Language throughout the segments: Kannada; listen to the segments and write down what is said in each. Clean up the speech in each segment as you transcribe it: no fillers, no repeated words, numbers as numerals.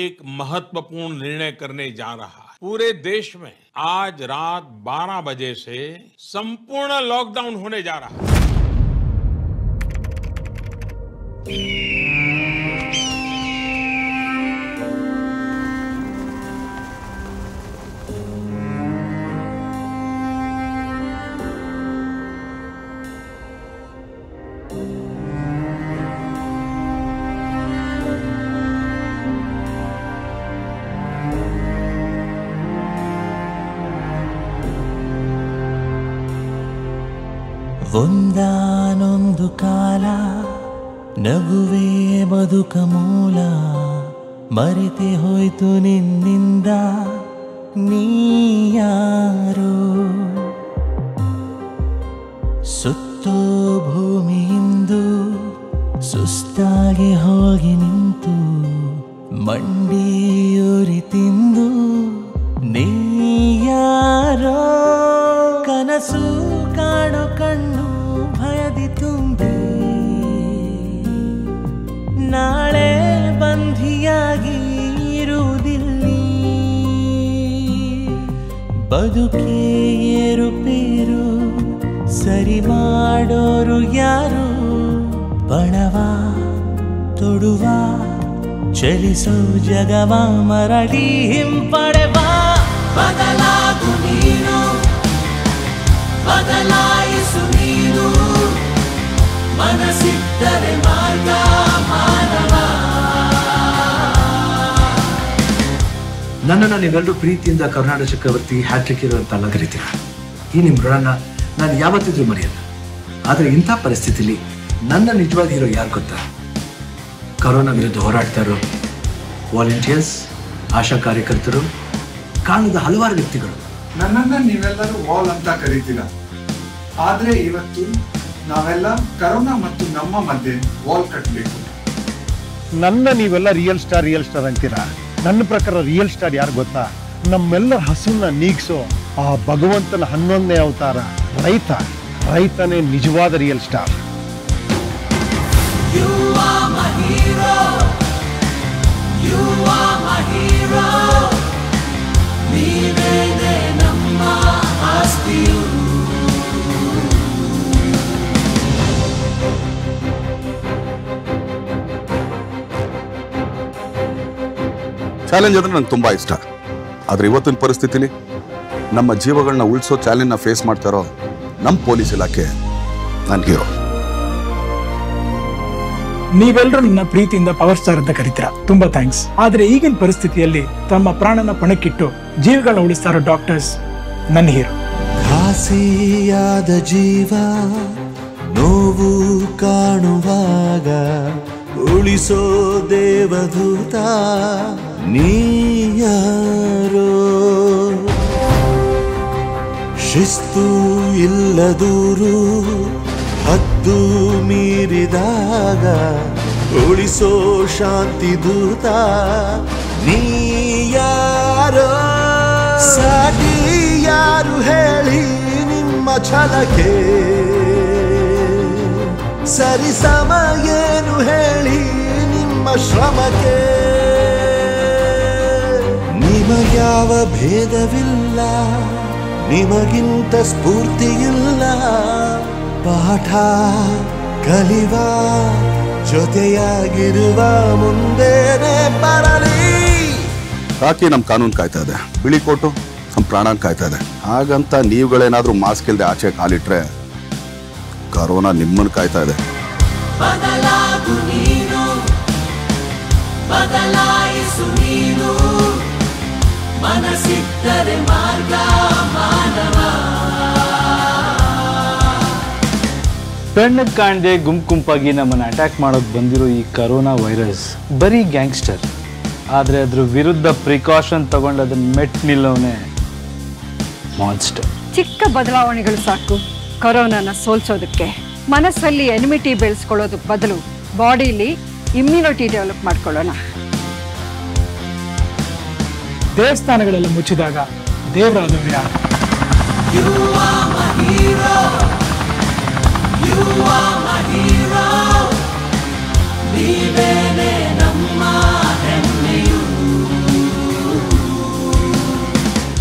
एक महत्वपूर्ण निर्णय करने जा रहा है। पूरे देश में आज रात 12 बजे से संपूर्ण लॉकडाउन होने जा रहा है। ಒಂದಾನೊಂದು ಕಾಲ ನಗುವೇ ಬದುಕ ಮೂಲ ಮರೆತೆ ಹೋಯ್ತು ನಿನ್ನಿಂದ ನೀಯಾರೋ ಸುತ್ತೋ ಭೂಮಿಯಿಂದು ಸುಸ್ತಾಗಿ ಹೋಗಿ ನಿಂತು ಮಂಡಿಯೂರಿ ತಿಂದು ನೀಯಾರೋ ಕನಸು ಕಾಣೋ ಕಣ್ಣು ಭಯದಿ ತುಂಬಿ ನಾಳೆ ಬಂಧಿಯಾಗಿ ಇರುವುದಿಲ್ಲಿ ಬದುಕೇ ಏರುಪೇರು ಸರಿ ಮಾಡೋರು ಯಾರು ಬಣವ ತೊಡುವ ಚಲಿಸೋ ಜಗವ ಮರಳಿ ಹಿಂಪಡೆವ ಬದಲಾಗು ನೀನು ಬದಲಾಯಿಸು ನೀನು ಮನಸ್ಸಿದ್ದರೆ ಮಾರ್ಗ ಮಾನವ. ನನ್ನನ್ನು ನೀವೆಲ್ಲರೂ ಪ್ರೀತಿಯಿಂದ ಕರ್ನಾಟಕ ಚಕ್ರವರ್ತಿ ಹ್ಯಾಟ್ರಿಕ್ ಹೀರೋ ಅಂತ ಅಲಂಕರಿತೀರ. ಈ ನಿಮ್ಮ ಋಣನ ನಾನು ಯಾವತ್ತಿದ್ರೂ ಮರೆಯಲ್ಲ. ಆದರೆ ಇಂಥ ಪರಿಸ್ಥಿತಿಲಿ ನನ್ನ ನಿಜವಾದ ಹೀರೋ ಯಾರು ಗೊತ್ತಾ? ಕರೋನಾ ವಿರುದ್ಧ ಹೋರಾಡ್ತಾ ಇರೋ ವಾಲಂಟಿಯರ್ಸ್, ಆಶಾ ಕಾರ್ಯಕರ್ತರು, ಕಾಣದ ಹಲವಾರು ವ್ಯಕ್ತಿಗಳು. ನನ್ನನ್ನು ನೀವೆಲ್ಲರೂ ವಾಲ್ ಅಂತ ಕರೀತೀರ, ಆದ್ರೆ ಇವತ್ತು ನಾವೆಲ್ಲ ಕರೋನಾ ಮತ್ತು ನಮ್ಮ ಮಧ್ಯೆ ವಾಲ್ ಕಟ್ಟಬೇಕು. ನನ್ನ ನೀವೆಲ್ಲ ರಿಯಲ್ ಸ್ಟಾರ್ ಅಂತೀರಾ. ನನ್ನ ಪ್ರಕಾರ ರಿಯಲ್ ಸ್ಟಾರ್ ಯಾರು ಗೊತ್ತಾ? ನಮ್ಮೆಲ್ಲರ ಹಸುವನ್ನ ನೀಗಿಸೋ ಆ ಭಗವಂತನ 11ನೇ ಅವತಾರ ರೈತನೇ ನಿಜವಾದ ರಿಯಲ್ ಸ್ಟಾರ್. ಚಾಲೆಂಜ್ ಅಂದ್ರೆ ನಂಗೆ ತುಂಬಾ ಇಷ್ಟ. ಆದ್ರೆ ಇವತ್ತಿನ ಪರಿಸ್ಥಿತಿಲಿ ನಮ್ಮ ಜೀವಗಳನ್ನ ಉಳಿಸೋ ಚಾಲೆಂಜ್ನ ಫೇಸ್ ಮಾಡ್ತಾರೋ ನಮ್ಮ ಪೊಲೀಸ್ ಇಲಾಖೆ ನನ್ನ ಹೀರೋ. ನೀವೆಲ್ಲರೂ ನನ್ನ ಪ್ರೀತಿಯಿಂದ ಪವರ್ ಸ್ಟಾರ್ ಅಂತ ಕರೀತೀರಾ, ತುಂಬಾ ಥ್ಯಾಂಕ್ಸ್. ಆದ್ರೆ ಈಗಿನ ಪರಿಸ್ಥಿತಿಯಲ್ಲಿ ತಮ್ಮ ಪ್ರಾಣನ ಪಣಕ್ಕಿಟ್ಟು ಜೀವಗಳನ್ನ ಉಳಿಸ್ತಾ ಇರೋ ಡಾಕ್ಟರ್ಸ್ ನನ್ನ ಹೀರೋ. ಖಾಸಿಯಾದ ಜೀವ ನೋವು ಕಾಣುವಾಗ ಉಳಿಸೋ ದೇವದೂತ ನೀಯಾರೋ ಶಿಸ್ತು ಇಲ್ಲದೂರು ಹದ್ದು ಮೀರಿದಾಗ ಉಳಿಸೋ ಶಾಂತಿ ದೂತ ನೀಯಾರೋ ಸಾಟಿ ಯಾರು ಹೇಳಿ ನಿಮ್ಮ ಛಲಕ್ಕೆ ಸರಿ ಸಮ ಏನು ಹೇಳಿ ನಿಮ್ಮ ಶ್ರಮಕ್ಕೆ ನಿಮಗ್ಯಾವ ಭೇದವಿಲ್ಲ ನಿಮಗಿಂತ ಸ್ಫೂರ್ತಿಯಿಲ್ಲ ಪಾಠ ಕಲಿವ ಜೊತೆಯಾಗಿರುವ ಮುಂದೇನೆ ಬರಲಿ. ಕಾಕಿ ನಮ್ಮ ಕಾನೂನು ಕಾಯ್ತಾ ಇದೆ, ಬಿಳಿ ಕೋಟು ನಮ್ಮ ಪ್ರಾಣ ಕಾಯ್ತಾ ಇದೆ. ಹಾಗಂತ ನೀವುಗಳೇನಾದ್ರೂ ಮಾಸ್ಕ್ ಇಲ್ಲದೆ ಆಚೆ ಕಾಲಿಟ್ರೆ ಕರೋನಾ ನಿಮ್ಮನ್ನು ಕಾಯ್ತಾ ಇದೆ. ಬದಲಾಗು ನೀನು ಬದಲಾಯಿಸು ನೀನು ಮನಸ್ಸಿದ್ದರೆ ಮಾರ್ಗ ಮಾನವ. ಕಣ್ಣಿಗೆ ಕಾಣದೆ ಗುಂಪಾಗಿ ನಮ್ಮನ್ನು ಅಟ್ಯಾಕ್ ಮಾಡೋಕೆ ಬಂದಿರೋ ಈ ಕರೋನಾ ವೈರಸ್ ಬರೀ ಗ್ಯಾಂಗ್ಸ್ಟರ್. ಆದರೆ ಅದ್ರ ವಿರುದ್ಧ ಪ್ರಿಕಾಷನ್ ತಗೊಂಡು ಅದನ್ನ ಮೆಟ್ ನಿಲ್ಲೋನೆ ಮಾನ್ಸ್ಟರ್. ಚಿಕ್ಕ ಬದಲಾವಣೆಗಳು ಸಾಕು ಕೊರೋನಾನ ಸೋಲ್ಸೋದಕ್ಕೆ. ಮನಸ್ಸಲ್ಲಿ ಎನಿಮಿಟಿ ಬೆಳೆಸ್ಕೊಳ್ಳೋದಕ್ಕೆ ಬದಲು ಬಾಡಿಲಿ ಇಮ್ಯುನಿಟಿ ಡೆವಲಪ್ ಮಾಡ್ಕೊಳ್ಳೋಣ. ದೇವಸ್ಥಾನಗಳೆಲ್ಲ ಮುಚ್ಚಿದಾಗ ದೇವರಾದವರು ಯಾರು? ನೀವೇನೆ ನಮ್ಮ ಹೆಮ್ಮೆಯು.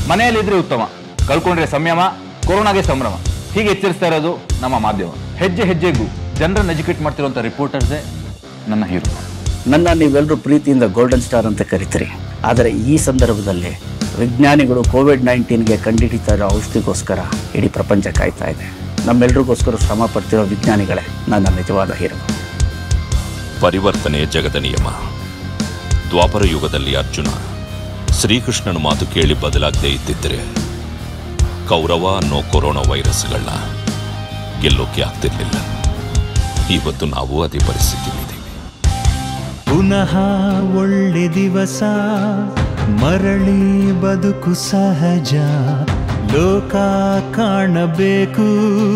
ಮನೆಯಲ್ಲಿದ್ರೆ ಉತ್ತಮ, ಕಳ್ಕೊಂಡ್ರೆ ಸಂಯಮ, ಕೊರೋನಾಗೆ ಸಂಭ್ರಮ. ಹೀಗೆ ಎಚ್ಚರಿಸ್ತಾ ಇರೋದು ನಮ್ಮ ಮಾಧ್ಯಮ. ಹೆಜ್ಜೆ ಹೆಜ್ಜೆಗೂ ಜನರನ್ನು ಎಜುಕೇಟ್ ಮಾಡ್ತಿರುವಂಥ ರಿಪೋರ್ಟರ್ಸೇ ನನ್ನ ಹೀರೋ. ನನ್ನ ನೀವೆಲ್ಲರೂ ಪ್ರೀತಿಯಿಂದ ಗೋಲ್ಡನ್ ಸ್ಟಾರ್ ಅಂತ ಕರಿತೀರಿ. ಆದರೆ ಈ ಸಂದರ್ಭದಲ್ಲಿ ವಿಜ್ಞಾನಿಗಳು ಕೋವಿಡ್-19ಗೆ ಕಂಡುಹಿಡಿತಾ ಇರೋ ಔಷಧಿಗೋಸ್ಕರ ಇಡೀ ಪ್ರಪಂಚ ಕಾಯ್ತಾ ಇದೆ. ನಮ್ಮೆಲ್ರಿಗೋಸ್ಕರ ಶ್ರಮ ಪಡ್ತಿರೋ ವಿಜ್ಞಾನಿಗಳೇ ನನ್ನ ನಿಜವಾದ ಹೀರೋ. ಪರಿವರ್ತನೆ ಜಗದ ನಿಯಮ. ದ್ವಾಪರ ಯುಗದಲ್ಲಿ ಅರ್ಜುನ ಶ್ರೀಕೃಷ್ಣನ ಮಾತು ಕೇಳಿ ಬದಲಾಗದೇ ಇದ್ದಿದ್ದರೆ ಕೌರವ ಅನ್ನೋ ಕೊರೋನಾ ವೈರಸ್ಗಳನ್ನ ಗೆಲ್ಲೋಕೆ ಆಗ್ತಿರ್ಲಿಲ್ಲ. ಇವತ್ತು ನಾವು ಅದೇ ಪರಿಸ್ಥಿತಿಯಲ್ಲಿದ್ದೀವಿ. ಪುನಃ ಒಳ್ಳೆ ದಿವಸ, ಮರಳಿ ಬದುಕು ಸಹಜ, ಲೋಕ ಕಾಣಬೇಕು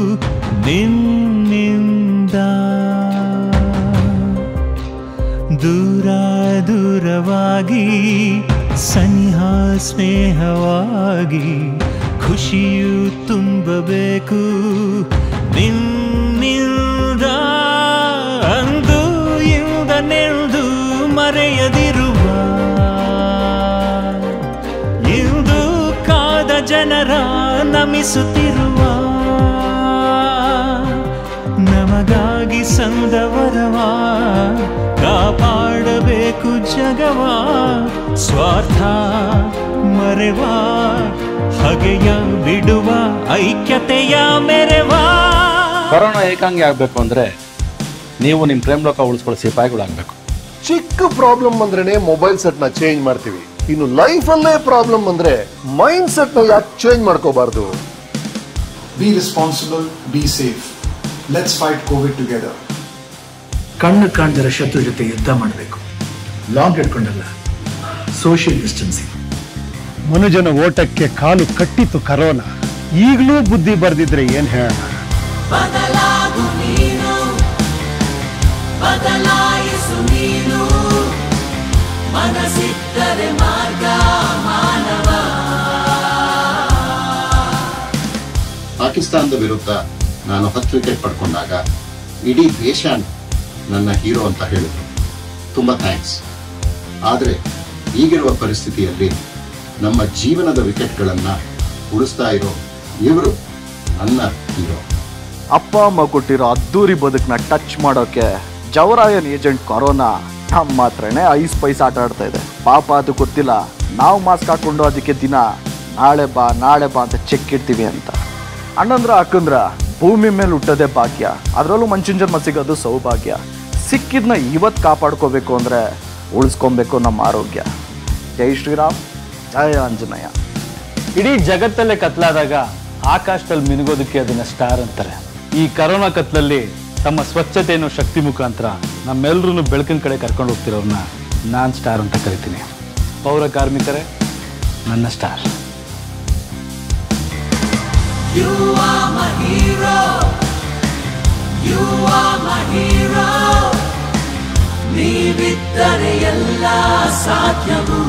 ನಿನ್ನಿಂದ. ದೂರ ದೂರವಾಗಿ ಸನಿಹ ಸ್ನೇಹವಾಗಿ ಖುಷಿಯು ತುಂಬಬೇಕು ನಿನ್ನಿಂದ. ಅಂದು ಇಂದ ನೆಂದು ಮರೆಯದಿರುವ ಇಂದು ಕಾದ ಜನರ ನಮಿಸುತ್ತಿರುವ ನಮಗಾಗಿ ಸಂದವರವ ಕಾಪಾಡಬೇಕು ಜಗವ. ಸ್ವಾರ್ಥ ಮರೆವ ಹಗೆಯ ಬಿಡುವ ಐಕ್ಯತೆಯ ಮೆರೆವ. ಕೊರೋನಾ ಏಕಾಂಗಿ ಆಗಬೇಕು ಅಂದರೆ ನೀವು ನಿಮ್ಮ ಪ್ರೇಮ್ ಲೋಕ ಉಳಿಸ್ಕೊಳ್ಳೋ ಸಿಪಾಯಿಗಳಾಗಬೇಕು. ಚಿಕ್ಕ ಪ್ರಾಬ್ಲಮ್ ಅಂದ್ರೇನೆ ಮೊಬೈಲ್ ಸೆಟ್ ನ ಚೇಂಜ್ ಮಾಡ್ತೀವಿ. ಇನ್ನು ಲೈಫ್ ಅಲ್ಲೇ ಪ್ರಾಬ್ಲಮ್ ಅಂದ್ರೆ ಮೈಂಡ್ ಸೆಟ್ ನ ಯಾಕೆ ಚೇಂಜ್ ಮಾಡ್ಕೋಬಾರ್ದು? Be responsible, be safe. Let's fight Covid together. ಕಣ್ಣು ಕಾಣದಿರೋ ಶತ್ರು ಜೊತೆ ಯುದ್ಧ ಮಾಡಬೇಕು. ಲಾಂಗ್ ಇಟ್ಕೊಂಡಲ್ಲ, ಸೋಷಿಯಲ್ ಡಿಸ್ಟೆನ್ಸಿಂಗ್. ಮನುಜನ ಓಟಕ್ಕೆ ಕಾಲು ಕಟ್ಟಿತು ಕರೋನಾ. ಈಗಲೂ ಬುದ್ಧಿ ಬರ್ದಿದ್ರೆ ಏನ್ ಹೇಳೋಣ? ಬದಲಾಗು ನೀನು, ಬದಲಾಯಿಸು ನೀನು, ಮನಸ್ಸಿದ್ದರೆ ಮಾರ್ಗ ಮಾನವ. ಪಾಕಿಸ್ತಾನದ ವಿರುದ್ಧ ನಾನು 10 ವಿಕೆಟ್ ಪಡ್ಕೊಂಡಾಗ ಇಡೀ ದೇಶ ನನ್ನ ಹೀರೋ ಅಂತ ಹೇಳಿದ್ರು. ತುಂಬ ಥ್ಯಾಂಕ್ಸ್. ಆದರೆ ಈಗಿರುವ ಪರಿಸ್ಥಿತಿಯಲ್ಲಿ ನಮ್ಮ ಜೀವನದ ವಿಕೆಟ್ಗಳನ್ನು ಉಳಿಸ್ತಾ ಇರೋ ಇವರು ನನ್ನ ಹೀರೋ. ಅಪ್ಪ ಅಮ್ಮ ಕೊಟ್ಟಿರೋ ಅದ್ದೂರಿ ಬದುಕನ್ನ ಟಚ್ ಮಾಡೋಕೆ ಜವರಾಯನ್ ಏಜೆಂಟ್ ಕೊರೋನಾ ನಮ್ಮ ಹತ್ರನೇ ಐಸ್ ಪೈಸ್ ಆಟ ಆಡ್ತಾ ಇದೆ. ಪಾಪ ಅದು ಗೊತ್ತಿಲ್ಲ ನಾವು ಮಾಸ್ಕ್ ಹಾಕೊಂಡು ಅದಕ್ಕೆ ದಿನ ನಾಳೆ ಬಾ ಅಂತ ಚೆಕ್ ಇಡ್ತೀವಿ ಅಂತ. ಅಣ್ಣಂದ್ರ ಅಕ್ಕಂದ್ರ ಭೂಮಿ ಮೇಲೆ ಹುಟ್ಟೋದೇ ಭಾಗ್ಯ, ಅದರಲ್ಲೂ ಮಂಚಿನ ಜನ್ಮ ಸಿಗೋದು ಸೌಭಾಗ್ಯ. ಸಿಕ್ಕಿದ್ನ ಇವತ್ತು ಕಾಪಾಡ್ಕೋಬೇಕು ಅಂದರೆ ಉಳಿಸ್ಕೊಬೇಕು ನಮ್ಮ ಆರೋಗ್ಯ. ಜೈ ಶ್ರೀರಾಮ್, ಜಯ ಆಂಜನೇಯ. ಇಡೀ ಜಗತ್ತಲ್ಲೇ ಕತ್ಲಾದಾಗ ಆಕಾಶದಲ್ಲಿ ಮಿನುಗೋದಕ್ಕೆ ಅದನ್ನ ಸ್ಟಾರ್ ಅಂತಾರೆ. ಈ ಕರೋನಾ ಕತ್ಲಲ್ಲಿ ತಮ್ಮ ಸ್ವಚ್ಛತೆ ಅನ್ನೋ ಶಕ್ತಿ ಮುಖಾಂತರ ನಮ್ಮೆಲ್ಲರೂ ಬೆಳಕಿನ ಕಡೆ ಕರ್ಕೊಂಡು ಹೋಗ್ತಿರೋರನ್ನ ನಾನು ಸ್ಟಾರ್ ಅಂತ ಕರಿತೀನಿ. ಪೌರ ಕಾರ್ಮಿಕರೇ ನನ್ನ star. You are my hero, you are my hero, ನೀವಿದ್ದರೆ ಎಲ್ಲ ಸಾಧ್ಯವು.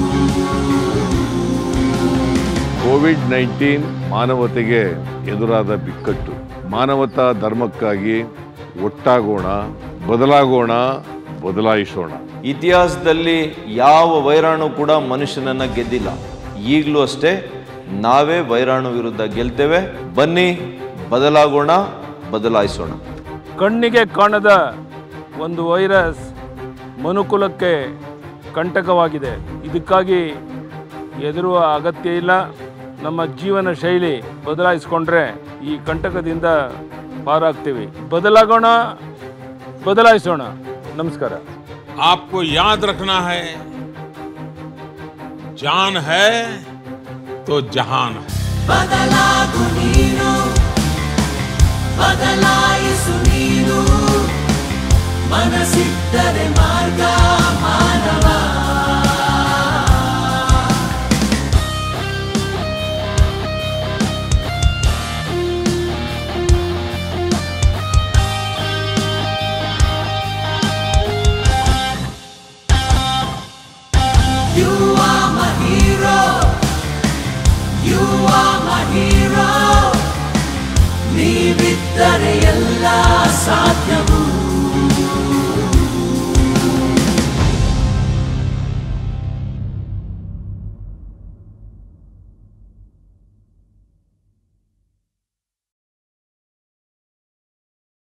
ಕೋವಿಡ್-19 ಮಾನವತೆಗೆ ಎದುರಾದ ಬಿಕ್ಕಟ್ಟು. ಮಾನವತಾ ಧರ್ಮಕ್ಕಾಗಿ ಒಟ್ಟಾಗೋಣ, ಬದಲಾಗೋಣ, ಬದಲಾಯಿಸೋಣ. ಇತಿಹಾಸದಲ್ಲಿ ಯಾವ ವೈರಾಣು ಕೂಡ ಮನುಷ್ಯನನ್ನ ಗೆದ್ದಿಲ್ಲ. ಈಗಲೂ ಅಷ್ಟೇ ನಾವೇ ವೈರಾಣು ವಿರುದ್ಧ ಗೆಲ್ತೇವೆ. ಬನ್ನಿ ಬದಲಾಗೋಣ, ಬದಲಾಯಿಸೋಣ. ಕಣ್ಣಿಗೆ ಕಾಣದ ಒಂದು ವೈರಸ್ ಮನುಕುಲಕ್ಕೆ ಕಂಟಕವಾಗಿದೆ. ಇದಕ್ಕಾಗಿ ಹೆದರುವ ಅಗತ್ಯ ಇಲ್ಲ. ನಮ್ಮ ಜೀವನ ಶೈಲಿ ಬದಲಾಯಿಸಿಕೊಂಡ್ರೆ ಈ ಕಂಟಕದಿಂದ ಪಾರಾಗ್ತೀವಿ. ಬದಲಾಗೋಣ, ಬದಲಾಯಿಸೋಣ. ನಮಸ್ಕಾರ. आपको याद रखना है, जान है तो जहान है. ಬದಲಾಗು ನೀನು, ಬದಲಾಯಿಸು ನೀನು, ಮನಸ್ಸಿದ್ದರೆ ಮಾರ್ಗ ಮಾನವ. You are my hero, you are my hero, ನೀವಿದ್ದರೆ ಎಲ್ಲ ಸಾಧ್ಯವು.